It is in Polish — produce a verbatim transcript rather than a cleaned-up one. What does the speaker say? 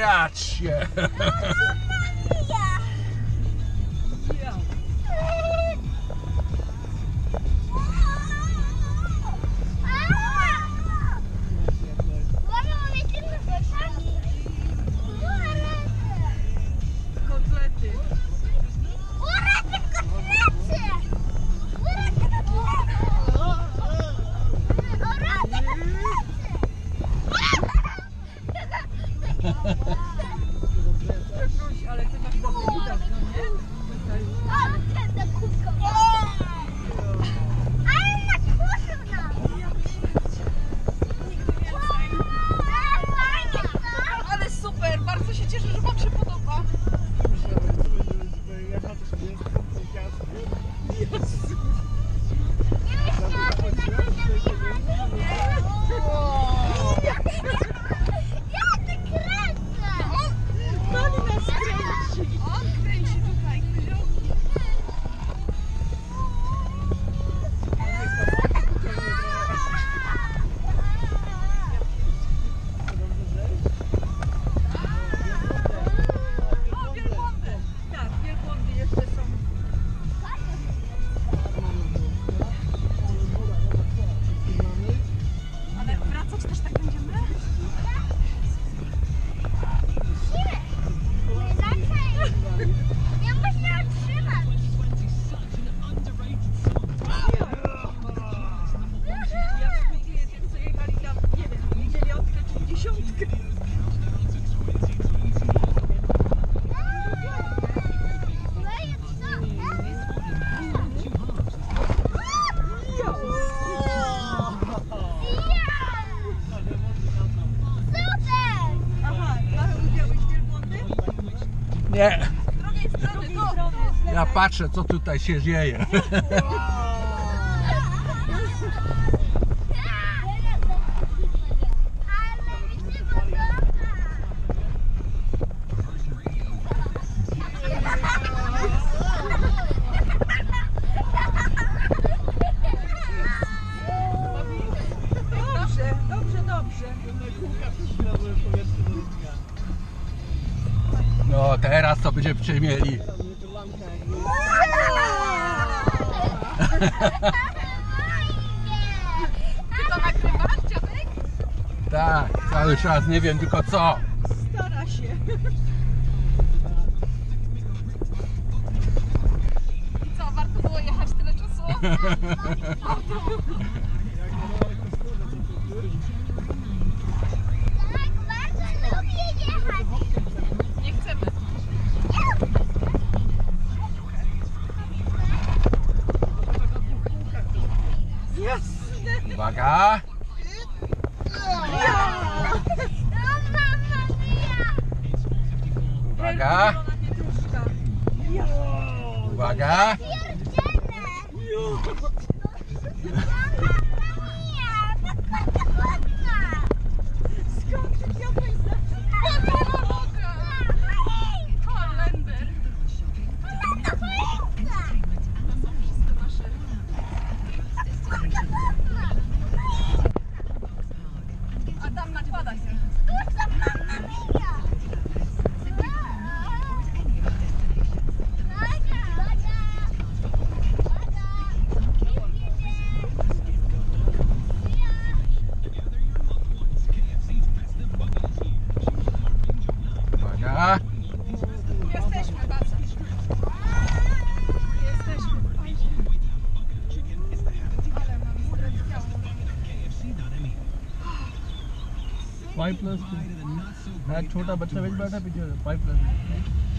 Zjadź się! Ale ty masz dobry widok, no nie? Ale na kurzu nam! Ale super, bardzo się cieszę, że wam się podoba. Nie. Ja patrzę, co tutaj się dzieje. Dobrze, dobrze, dobrze. No teraz to będziemy mieli. Ty to nagrywasz, dziadek? Tak, cały czas nie wiem tylko co. Stara się. I co, warto było jechać tyle czasu? Tak, bardzo lubię jechać. Nie chcemy. Jasne. Uwaga. Uwaga. Uwaga. Holender. A tam nakłada się. Uwaga. Jesteśmy, bardzo. Jesteśmy. Ale mam zresztą. Five plus two छोटा बच्चा बेच बैठा पीछे five plus